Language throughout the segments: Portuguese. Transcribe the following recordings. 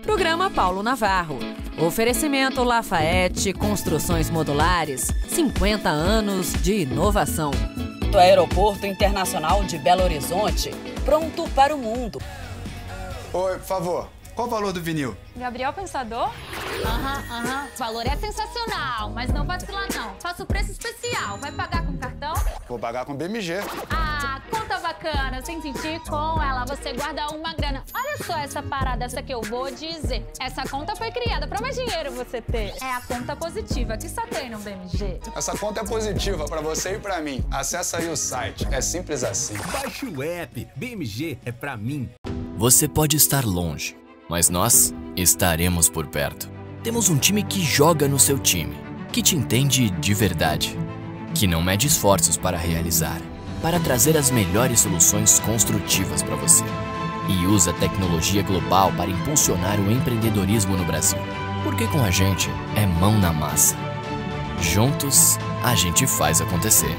Programa Paulo Navarro. Oferecimento Lafayette Construções Modulares. 50 anos de inovação. Do Aeroporto Internacional de Belo Horizonte, pronto para o mundo. Oi, por favor, qual o valor do vinil? Gabriel Pensador? Aham. O valor é sensacional, mas não vacila não. Faço preço especial. Vai pagar com cartão? Vou pagar com BMG. Ah, conta bacana. Sem sentir com ela, você guarda uma grana. Olha só essa parada, essa que eu vou dizer. Essa conta foi criada pra mais dinheiro você ter. É a conta positiva que só tem no BMG. Essa conta é positiva pra você e pra mim. Acessa aí o site. É simples assim. Baixe o app. BMG é pra mim. Você pode estar longe, mas nós estaremos por perto. Temos um time que joga no seu time, que te entende de verdade, que não mede esforços para realizar, para trazer as melhores soluções construtivas para você. E usa tecnologia global para impulsionar o empreendedorismo no Brasil. Porque com a gente é mão na massa. Juntos, a gente faz acontecer.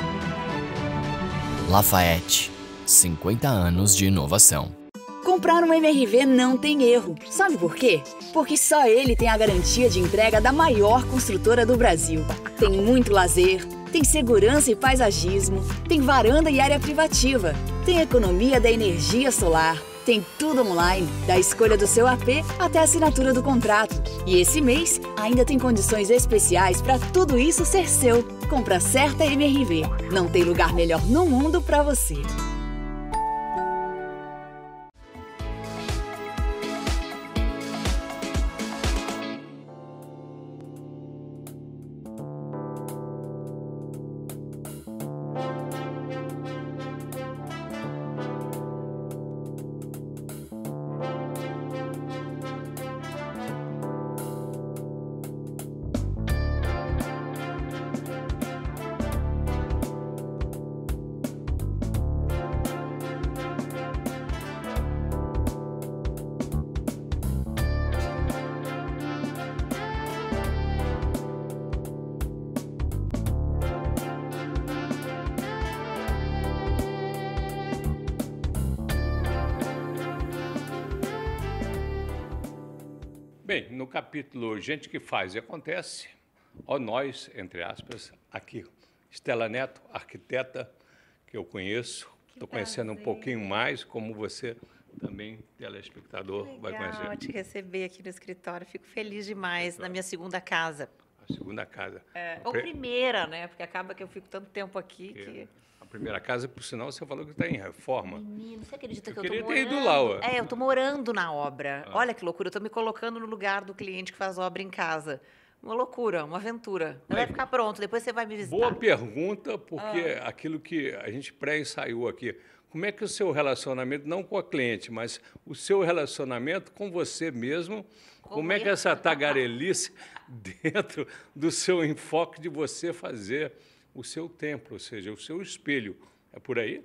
Lafayette, 50 anos de inovação. Comprar um MRV não tem erro. Sabe por quê? Porque só ele tem a garantia de entrega da maior construtora do Brasil. Tem muito lazer, tem segurança e paisagismo, tem varanda e área privativa, tem economia da energia solar, tem tudo online, da escolha do seu AP até a assinatura do contrato. E esse mês ainda tem condições especiais para tudo isso ser seu. Compra certa MRV. Não tem lugar melhor no mundo para você. Bem, no capítulo Gente que Faz e Acontece, ó nós, entre aspas, aqui, Estela Neto, arquiteta, que eu conheço, estou conhecendo um pouquinho mais, como você também, telespectador, vai conhecer. Legal te receber aqui no escritório, fico feliz demais, na minha segunda casa. A segunda casa. Ou primeira, né? Porque acaba que eu fico tanto tempo aqui que... A primeira casa, por sinal, você falou que está em reforma. Menino, você acredita que eu queria tô ter morando? ido lá, ué. Eu tô morando na obra. Olha que loucura, eu tô me colocando no lugar do cliente que faz obra em casa. Uma loucura, uma aventura. Vai ficar pronto, depois você vai me visitar. Boa pergunta, porque aquilo que a gente pré-ensaiou aqui, como é que o seu relacionamento, não com a cliente, mas o seu relacionamento com você mesmo, como é que essa tagarelice dentro do seu enfoque de você fazer o seu templo, ou seja, o seu espelho. É por aí?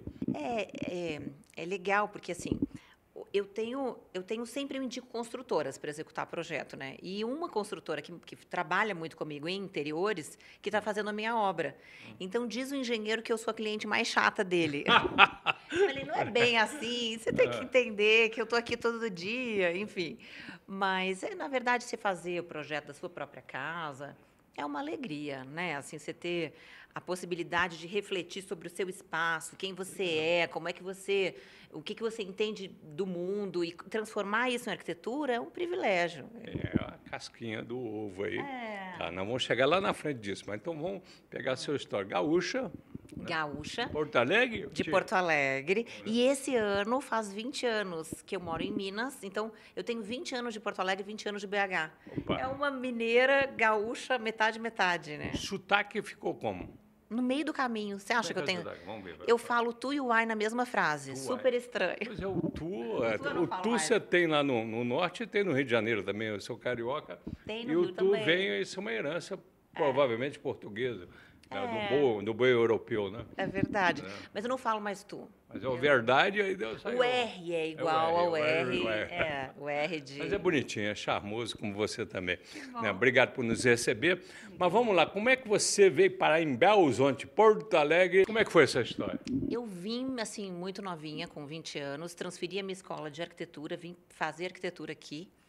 É legal, porque assim, eu sempre eu indico construtoras para executar projeto, né? E uma construtora que trabalha muito comigo em interiores, que está fazendo a minha obra. Então, diz o engenheiro que eu sou a cliente mais chata dele. Eu falei, não é bem assim, você tem que entender que eu estou aqui todo dia, enfim. Mas, na verdade, você fazer o projeto da sua própria casa é uma alegria, né? Assim, você ter a possibilidade de refletir sobre o seu espaço, quem você é, como é que você, o que você entende do mundo e transformar isso em arquitetura é um privilégio. É a casquinha do ovo aí. Tá, nós vamos chegar lá na frente disso, mas então vamos pegar seu história. Gaúcha. Né? Gaúcha. Porto Alegre? De Porto Alegre. E esse ano faz 20 anos que eu moro em Minas, então eu tenho 20 anos de Porto Alegre e 20 anos de BH. Opa. É uma mineira gaúcha metade, né? O sotaque ficou como? No meio do caminho. Você acha que eu tenho... Vamos ver, eu falo tu e o ai na mesma frase. Super estranho. Pois é, o tu você tem lá no norte e tem no Rio de Janeiro também. Eu sou carioca. Tem no e o Rio tu também. vem, isso é uma herança provavelmente portuguesa. Do boi europeu, né? É verdade. Mas eu não falo mais tu. Mas é verdade, aí Deus saiu. O R é igual ao R. O R de... Mas é bonitinho, é charmoso, como você também. Né? Obrigado por nos receber. Mas vamos lá, como é que você veio parar em Belo Horizonte, Porto Alegre? Como é que foi essa história? Eu vim, assim, muito novinha, com 20 anos, transferi a minha escola de arquitetura, vim fazer arquitetura aqui.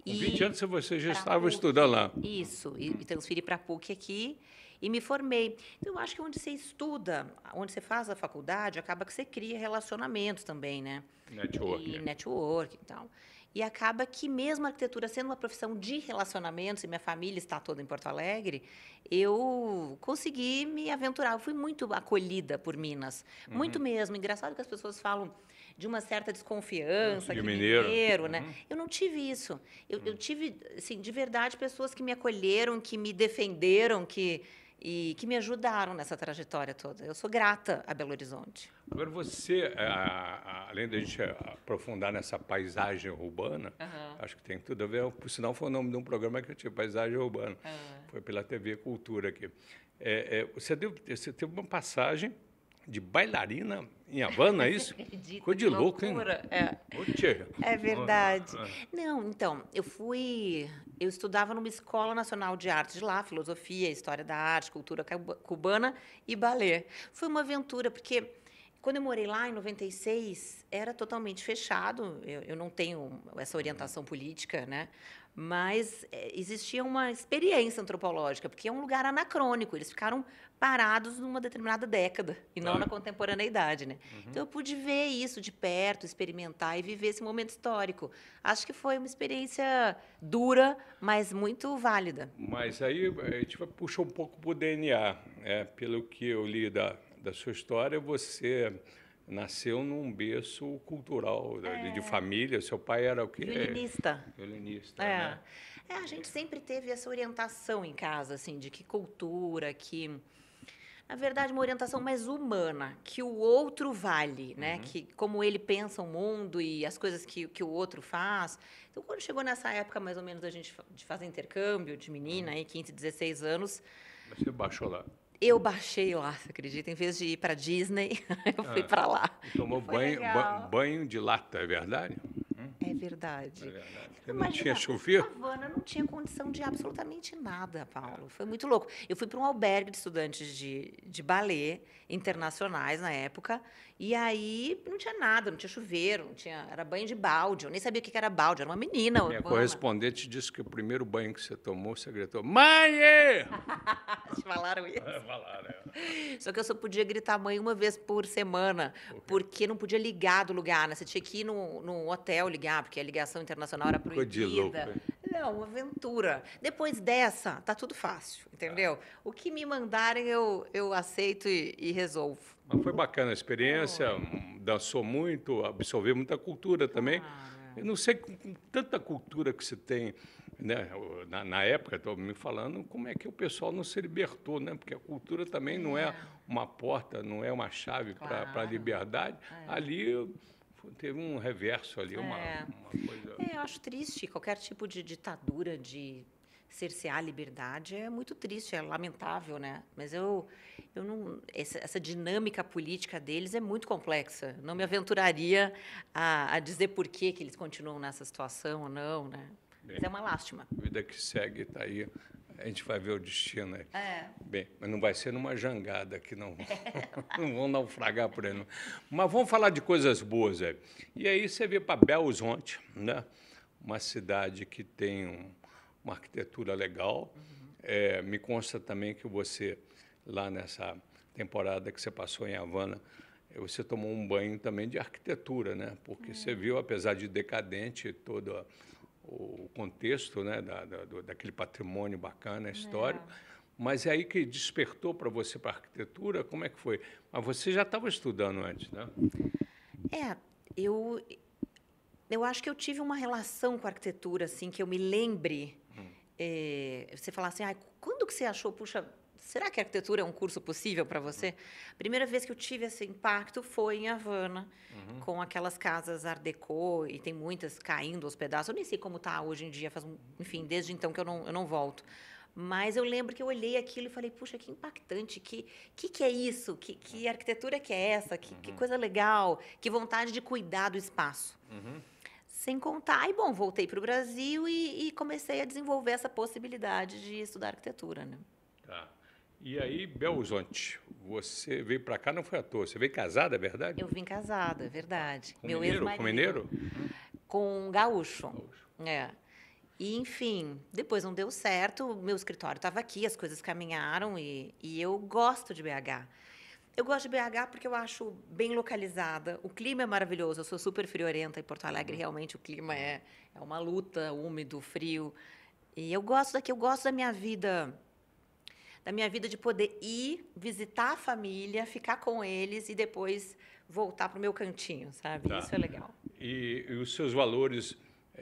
Com 20 anos você já pra estava PUC. estudando lá. Isso, e transferi para a PUC aqui e me formei. Então, eu acho que onde você estuda, onde você faz a faculdade, acaba que você cria relacionamentos também, né? Network. E network e tal. E acaba que mesmo a arquitetura sendo uma profissão de relacionamentos, e minha família está toda em Porto Alegre, eu consegui me aventurar. Eu fui muito acolhida por Minas. Muito mesmo. Engraçado que as pessoas falam de uma certa desconfiança, De que mineiro. né? Eu não tive isso. Eu tive, assim, de verdade, pessoas que me acolheram, que me defenderam, e que me ajudaram nessa trajetória toda. Eu sou grata a Belo Horizonte. Agora, você, além da gente aprofundar nessa paisagem urbana, acho que tem tudo a ver, por sinal foi o nome de um programa que eu tive, Paisagem Urbana, foi pela TV Cultura aqui. Você teve uma passagem de bailarina em Havana, é isso? Ficou de louco, hein? É verdade. Não, então, eu estudava numa escola nacional de arte de lá, filosofia, história da arte, cultura cubana e balé. Foi uma aventura, porque quando eu morei lá, em 96, era totalmente fechado. Eu não tenho essa orientação política, né? Mas existia uma experiência antropológica, porque é um lugar anacrônico. Eles ficaram parados numa determinada década, e não na contemporaneidade, né? Então, eu pude ver isso de perto, experimentar e viver esse momento histórico. Acho que foi uma experiência dura, mas muito válida. Mas aí a gente vai puxar um pouco para o DNA. Pelo que eu li da sua história, você nasceu num berço cultural, de família. Seu pai era o quê? Violinista. Violinista, né? A gente sempre teve essa orientação em casa, assim, de que cultura, que... Na verdade, uma orientação mais humana, que o outro vale, né? Que como ele pensa o mundo e as coisas que o outro faz. Então, quando chegou nessa época, mais ou menos, a gente de fazer intercâmbio de menina, aí, 15, 16 anos... Mas você baixou lá? Eu baixei lá, você acredita? Em vez de ir para Disney, eu fui para lá. Tomou banho de lata, é verdade? É verdade. É verdade. Não tinha chuveiro? Havana não tinha condição de absolutamente nada, Paulo. Foi muito louco. Eu fui para um albergue de estudantes de balé internacionais na época, e aí não tinha nada, não tinha chuveiro, não tinha, era banho de balde. Eu nem sabia o que era balde, era uma menina. Minha correspondente disse que o primeiro banho que você tomou, você gritou, mãe! Te falaram isso? Falaram, Só que eu só podia gritar mãe uma vez por semana, porque não podia ligar do lugar, né? Você tinha que ir num hotel ligar, porque a ligação internacional era proibida. Ficou de louco, hein? Não, uma aventura. Depois dessa, tá tudo fácil, entendeu? O que me mandarem, eu aceito e resolvo. Mas foi bacana a experiência, dançou muito, absorveu muita cultura também. Eu não sei, com tanta cultura que você tem, né? Na época, estou me falando, como é que o pessoal não se libertou, né? Porque a cultura também não é uma porta, não é uma chave para a liberdade. Ali teve um reverso ali, uma coisa... Eu acho triste. Qualquer tipo de ditadura, de cercear a liberdade, é muito triste, é lamentável, né? Mas eu não... Essa dinâmica política deles é muito complexa. Não me aventuraria a dizer por que eles continuam nessa situação ou não, né? Bem, mas é uma lástima. A vida que segue está aí. A gente vai ver o destino aí. Bem, mas não vai ser numa jangada que não vão naufragar por aí. Não. Mas vamos falar de coisas boas. E aí você vê para Belo Horizonte, né? Uma cidade que tem uma arquitetura legal. Me consta também que você, lá nessa temporada que você passou em Havana, você tomou um banho também de arquitetura, né? Porque você viu, apesar de decadente, todo o contexto, né, daquele patrimônio bacana, histórico, mas é aí que despertou para você para a arquitetura, como é que foi? Mas você já estava estudando antes, né? Eu acho que eu tive uma relação com a arquitetura, assim, que eu me lembre. Você falar assim, quando que você achou, puxa, será que a arquitetura é um curso possível para você? A primeira vez que eu tive esse impacto foi em Havana, com aquelas casas Art Deco, e tem muitas caindo aos pedaços. Eu nem sei como está hoje em dia, enfim, desde então que eu não volto. Mas eu lembro que eu olhei aquilo e falei, puxa, que impactante, que é isso? Que arquitetura que é essa? Que coisa legal, que vontade de cuidar do espaço. Sem contar, voltei para o Brasil e comecei a desenvolver essa possibilidade de estudar arquitetura, né? Tá. E aí, Belo Horizonte, você veio para cá, não foi à toa, você veio casada, é verdade? Eu vim casada, é verdade. Com mineiro? Com mineiro? Com gaúcho. E, enfim, depois não deu certo, o meu escritório estava aqui, as coisas caminharam e eu gosto de BH. Eu gosto de BH porque eu acho bem localizada, o clima é maravilhoso, eu sou super friorenta em Porto Alegre, realmente o clima é uma luta, úmido, frio. E eu gosto daqui, eu gosto da minha vida de poder ir, visitar a família, ficar com eles e depois voltar para o meu cantinho, sabe? Tá. Isso é legal. E os seus valores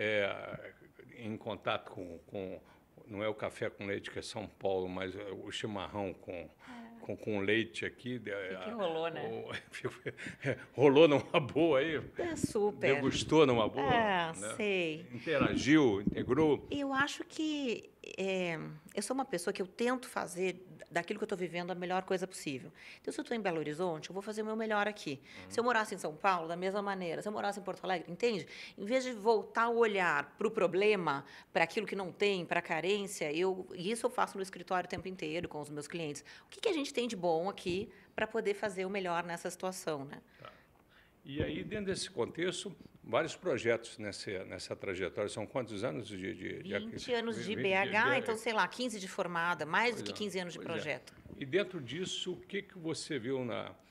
em contato com... Não é o café com leite, que é São Paulo, mas o chimarrão com leite aqui. Que rolou, né? Rolou numa boa aí? Super. Degustou numa boa? É, né? sei. Interagiu, integrou? Eu acho que eu sou uma pessoa que eu tento fazer daquilo que eu estou vivendo a melhor coisa possível. Então, se eu estou em Belo Horizonte, eu vou fazer o meu melhor aqui. Se eu morasse em São Paulo, da mesma maneira. Se eu morasse em Porto Alegre, entende? Em vez de voltar o olhar para o problema, para aquilo que não tem, para a carência, e isso eu faço no escritório o tempo inteiro com os meus clientes. O que a gente tem de bom aqui para poder fazer o melhor nessa situação, né? Tá. E aí, dentro desse contexto, vários projetos nessa trajetória. São quantos anos de 20 anos de BH, então, sei lá, 15 de formada, mais do que 15 anos de projeto. E dentro disso, o que você viu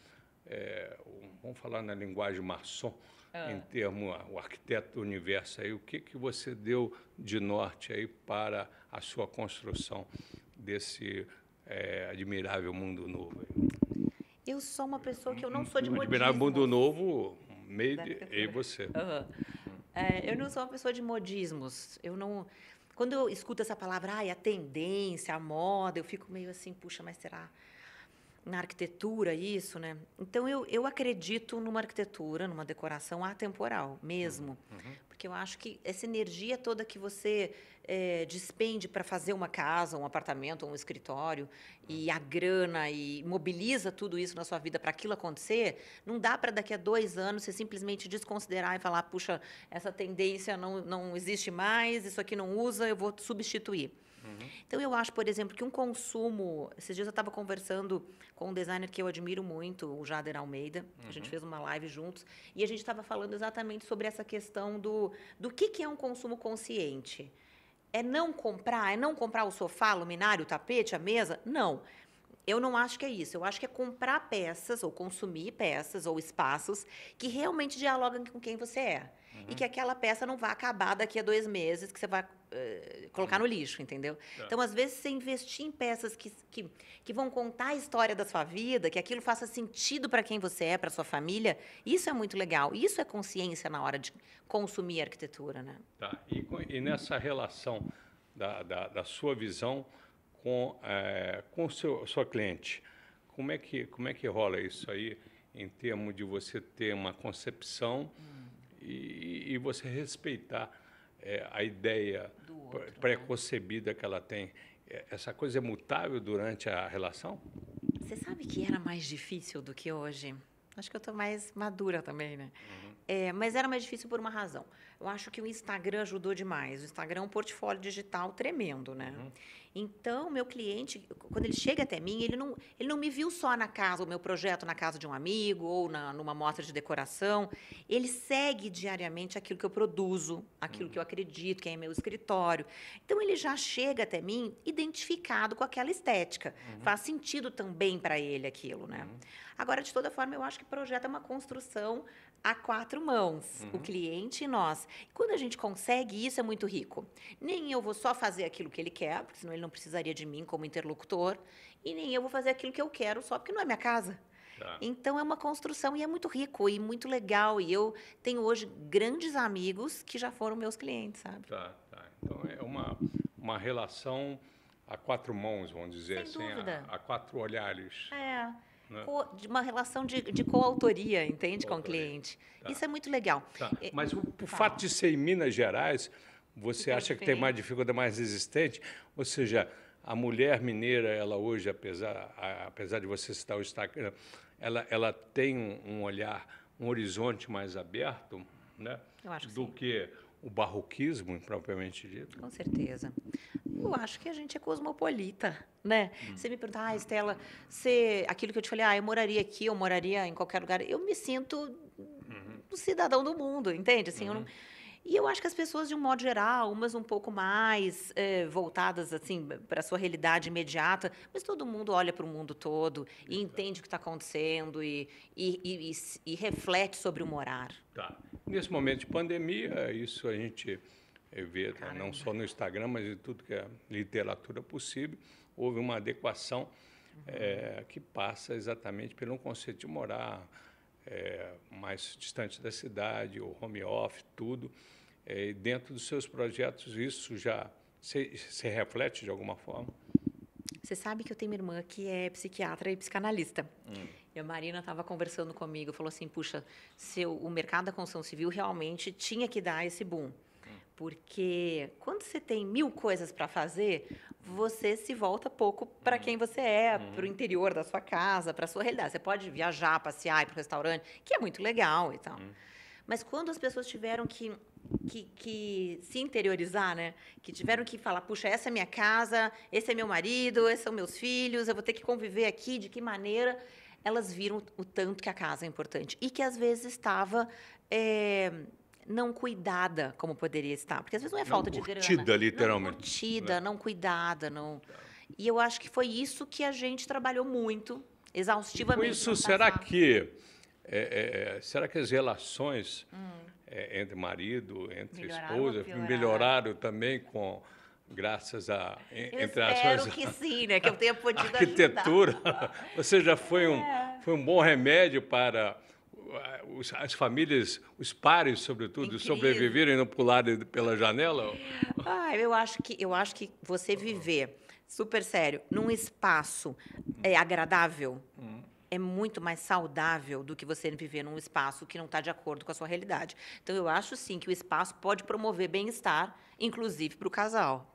vamos falar na linguagem maçom, em termos, o arquiteto do universo, aí, o que você deu de norte aí para a sua construção desse admirável mundo novo? Eu sou uma pessoa que eu não sou de modismos. Admirável mundo novo, e você. Eu não sou uma pessoa de modismos. Quando eu escuto essa palavra, a tendência, a moda, eu fico meio assim, puxa, mas será na arquitetura isso, né? Então, eu acredito numa arquitetura, numa decoração atemporal mesmo. Porque eu acho que essa energia toda que você despende para fazer uma casa, um apartamento, um escritório, e a grana, e mobiliza tudo isso na sua vida para aquilo acontecer, não dá para daqui a 2 anos você simplesmente desconsiderar e falar, puxa, essa tendência não existe mais, isso aqui não usa, eu vou substituir. Então, eu acho, por exemplo, que um consumo... Esses dias eu estava conversando com um designer que eu admiro muito, o Jader Almeida. A gente fez uma live juntos. E a gente estava falando exatamente sobre essa questão do que é um consumo consciente. É não comprar o sofá, a luminária, o tapete, a mesa? Não. Eu não acho que é isso. Eu acho que é comprar peças, ou consumir peças, ou espaços que realmente dialogam com quem você é. E que aquela peça não vai acabar daqui a 2 meses, que você vai colocar no lixo, entendeu? Então, às vezes, você investir em peças que vão contar a história da sua vida, que aquilo faça sentido para quem você é, para sua família, isso é muito legal. Isso é consciência na hora de consumir arquitetura, né? Tá. E nessa relação da sua visão com sua cliente, como é que rola isso aí, em termos de você ter uma concepção e você respeitar a ideia pré-concebida que ela tem? Essa coisa é mutável durante a relação? Você sabe que era mais difícil do que hoje? Acho que eu estou mais madura também, né? Mas era mais difícil por uma razão. Eu acho que o Instagram ajudou demais. O Instagram é um portfólio digital tremendo, né? Então, meu cliente, quando ele chega até mim, ele não me viu só na casa, o meu projeto na casa de um amigo ou numa mostra de decoração. Ele segue diariamente aquilo que eu produzo, aquilo que eu acredito, que é meu escritório. Então, ele já chega até mim identificado com aquela estética. Faz sentido também para ele aquilo, né? Agora, de toda forma, eu acho que projeto é uma construção a 4 mãos, o cliente e nós. E quando a gente consegue isso, é muito rico. Nem eu vou só fazer aquilo que ele quer, porque senão ele não precisaria de mim como interlocutor, e nem eu vou fazer aquilo que eu quero só porque não é minha casa. Tá. Então, é uma construção e é muito rico e muito legal. E eu tenho hoje grandes amigos que já foram meus clientes, sabe? Tá. Então, é uma relação a 4 mãos, vamos dizer Sem assim, dúvida. a 4 olhares. Né? De uma relação de coautoria, entende, com o cliente. Tá. Isso é muito legal. Tá. Mas por fato de ser em Minas Gerais, você acha que tem mais dificuldade, mais resistente? Ou seja, a mulher mineira, ela hoje, apesar de você citar o Instagram, ela tem um olhar, um horizonte mais aberto, né? Eu acho que do sim. que o barroquismo, propriamente dito? Com certeza. Eu acho que a gente é cosmopolita, né? Você me pergunta, Estela, aquilo que eu te falei, eu moraria aqui, eu moraria em qualquer lugar. Eu me sinto um cidadão do mundo, entende? Assim, E eu acho que as pessoas, de um modo geral, umas um pouco mais voltadas assim para a sua realidade imediata, mas todo mundo olha para o mundo todo e entende o que está acontecendo e reflete sobre o morar. Tá. Nesse momento de pandemia, isso a gente vê, tá? Não só no Instagram, mas em tudo que é literatura possível, houve uma adequação que passa exatamente pelo conceito de morar mais distante da cidade, o home office, tudo. Dentro dos seus projetos, isso já se reflete de alguma forma? Você sabe que eu tenho uma irmã que é psiquiatra e psicanalista. E a Marina estava conversando comigo, falou assim, puxa, o mercado da construção civil realmente tinha que dar esse boom. Porque quando você tem 1000 coisas para fazer, você se volta pouco para quem você é, para o interior da sua casa, para a sua realidade. Você pode viajar, passear, ir para o restaurante, que é muito legal e tal. Mas quando as pessoas tiveram que se interiorizar, né? Que tiveram que falar, puxa, essa é minha casa, esse é meu marido, esses são meus filhos, eu vou ter que conviver aqui, de que maneira? Elas viram o tanto que a casa é importante. E que, às vezes, estava não cuidada como poderia estar. Porque, às vezes, não é falta de grana. Curtida, literalmente. Não curtida, não cuidada. Não... E eu acho que foi isso que a gente trabalhou muito, exaustivamente. Com isso, será que as relações entre marido, entre esposa, melhoraram também graças a... Espero que sim, né? Que eu tenha podido arquitetura. Ou seja, foi um bom remédio para as famílias, os pares, sobretudo, sobreviverem e não pularem pela janela? Eu acho que você viver, super sério, num espaço agradável é muito mais saudável do que você viver num espaço que não está de acordo com a sua realidade. Então, eu acho, sim, que o espaço pode promover bem-estar, inclusive para o casal.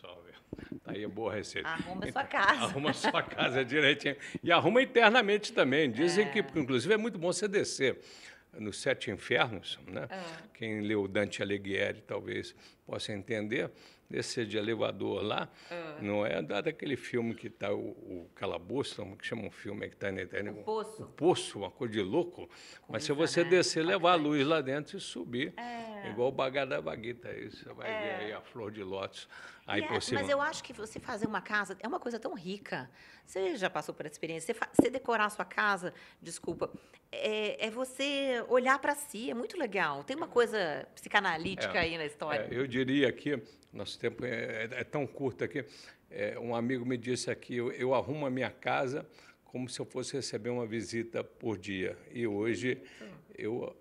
Tá aí a boa receita. Arruma sua casa. Arruma sua casa direitinho. E arruma internamente também. Dizem que, inclusive, é muito bom você descer nos 7 infernos, né? Quem leu Dante Alighieri talvez possa entender. Descer de elevador lá, não é daquele filme que está o Calabouço, como que chama um filme que está na internet? O Poço. O Poço, uma coisa de louco. Mas se você descer, levar a luz lá dentro e subir, igual o Bagada Baguita, aí você vai ver aí a flor de lótus aí por cima. Mas eu acho que você fazer uma casa é uma coisa tão rica. Você já passou por essa experiência. Você decorar a sua casa, desculpa, é você olhar para si, é muito legal. Tem uma coisa psicanalítica aí na história. Eu diria que nosso tempo é tão curto aqui. Um amigo me disse aqui, eu arrumo a minha casa como se eu fosse receber uma visita por dia. E hoje eu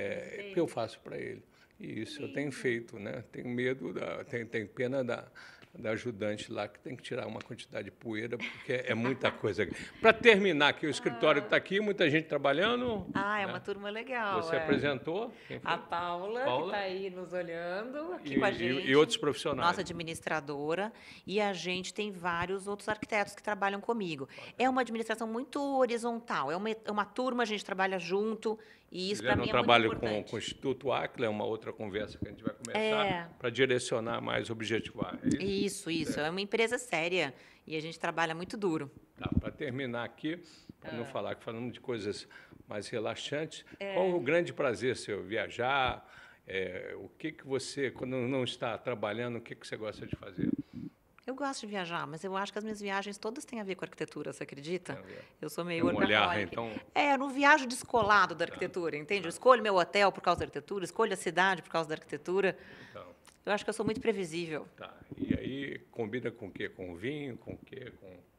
faço para ele. E isso eu tenho feito, né? Tenho medo, tenho pena da ajudante lá, que tem que tirar uma quantidade de poeira, porque é muita coisa. Para terminar aqui, o escritório está aqui, muita gente trabalhando. É uma turma legal. Você apresentou? A Paula, que está aí nos olhando, aqui com a gente. E outros profissionais. Nossa administradora. E a gente tem vários outros arquitetos que trabalham comigo. É uma administração muito horizontal. É uma turma, a gente trabalha junto. E isso, para mim, é muito importante. Trabalho com o Instituto Acla, é uma outra conversa que a gente vai começar, para direcionar mais, objetivar. Isso. É uma empresa séria e a gente trabalha muito duro. Tá, para terminar aqui, para não falar que falamos de coisas mais relaxantes, qual o grande prazer seu? Viajar? O que você, quando não está trabalhando, o que você gosta de fazer? Eu gosto de viajar, mas eu acho que as minhas viagens todas têm a ver com arquitetura, você acredita? Eu sou meio workaholic. Então... eu não viajo descolado da arquitetura, entende? Eu escolho meu hotel por causa da arquitetura, escolho a cidade por causa da arquitetura. Eu acho que eu sou muito previsível. Tá. E aí, combina com o quê? Com vinho? Com o quê?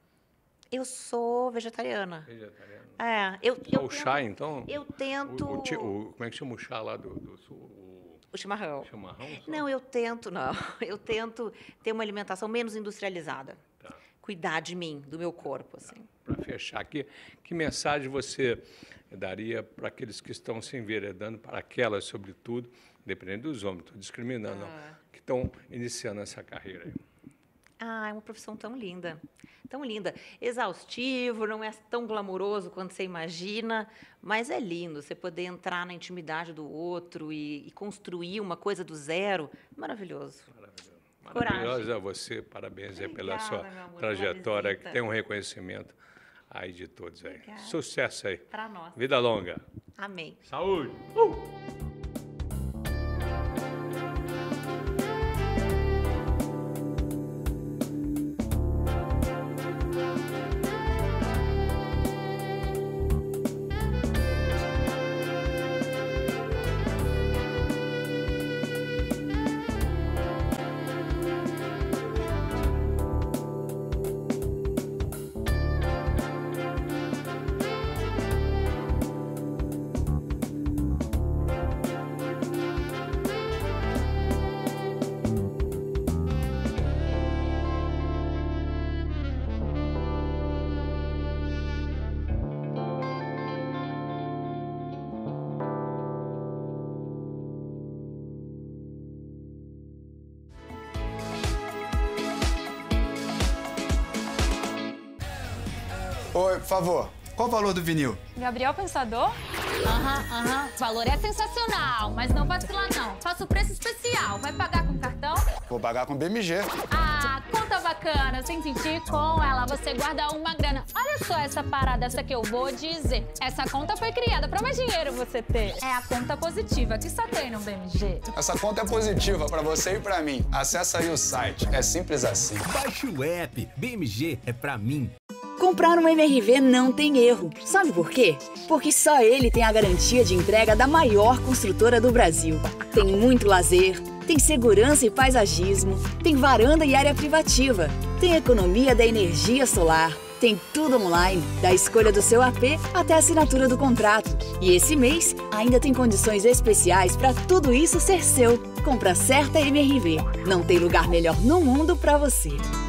Eu sou vegetariana. Vegetariana? Só o chá, então? Eu tento... como é que chama o chá lá do sul? O chimarrão. Chimarrão? Só? Não, eu tento ter uma alimentação menos industrializada. Tá. Cuidar de mim, do meu corpo, assim. Para fechar aqui, que mensagem você daria para aqueles que estão se enveredando, para aquelas, sobretudo, dependendo dos homens, estou discriminando, não, que estão iniciando essa carreira aí? É uma profissão tão linda, tão linda. Exaustivo, não é tão glamuroso quanto você imagina, mas é lindo você poder entrar na intimidade do outro e construir uma coisa do zero. Maravilhoso. Maravilhosa a você, parabéns aí pela sua trajetória, que tem um reconhecimento aí de todos aí. Obrigada. Sucesso aí. Para nós. Vida longa. Amém. Saúde. Oi, por favor. Qual o valor do vinil? Gabriel Pensador? Aham. O valor é sensacional, mas não vacila não. Faço preço especial. Vai pagar com cartão? Vou pagar com BMG. Ah, conta bacana. Sem sentir com ela, você guarda uma grana. Olha só essa parada, essa que eu vou dizer. Essa conta foi criada pra mais dinheiro você ter. É a conta positiva que só tem no BMG. Essa conta é positiva pra você e pra mim. Acesse aí o site. É simples assim. Baixe o app. BMG é pra mim. Comprar um MRV não tem erro. Sabe por quê? Porque só ele tem a garantia de entrega da maior construtora do Brasil. Tem muito lazer, tem segurança e paisagismo, tem varanda e área privativa, tem economia da energia solar, tem tudo online, da escolha do seu AP até a assinatura do contrato. E esse mês ainda tem condições especiais para tudo isso ser seu. Compra certa MRV. Não tem lugar melhor no mundo para você.